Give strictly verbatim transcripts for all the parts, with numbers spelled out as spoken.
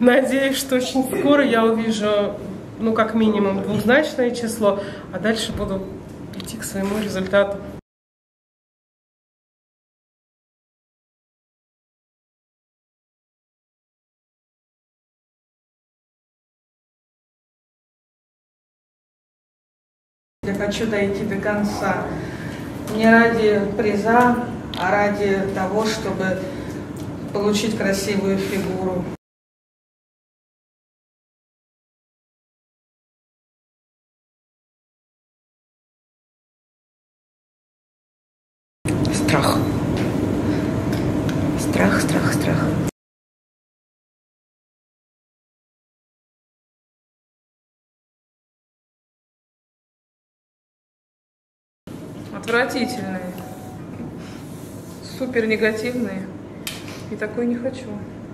Надеюсь, что очень скоро я увижу, ну, как минимум, двузначное число, а дальше буду идти к своему результату. Я хочу дойти до конца. Не ради приза, а ради того, чтобы получить красивую фигуру. Страх. Страх, страх, страх. Отвратительные, супер негативные, и такой не хочу.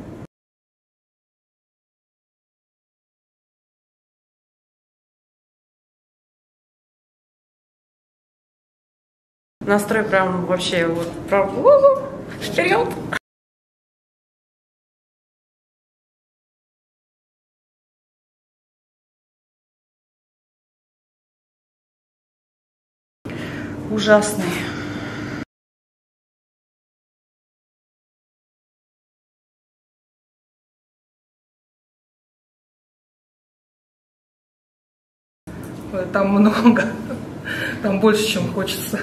Настрой прям вообще вот прям вперед. Ужасный. Там много, там больше, чем хочется.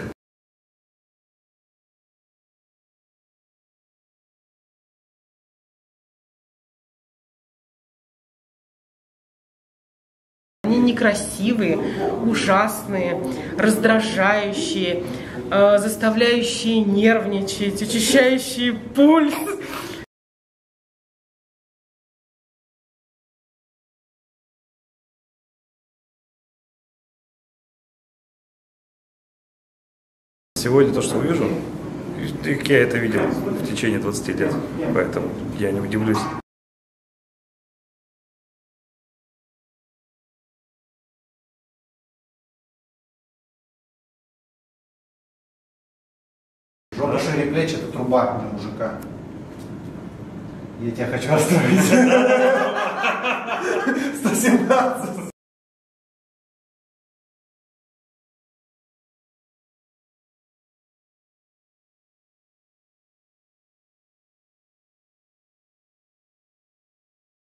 Они некрасивые, ужасные, раздражающие, э, заставляющие нервничать, учащающие пульс. Сегодня то, что увижу, я это видел в течение двадцати лет, поэтому я не удивлюсь. Жопа шире плеч — это труба для мужика. Я тебя хочу расстроить. сто семнадцать.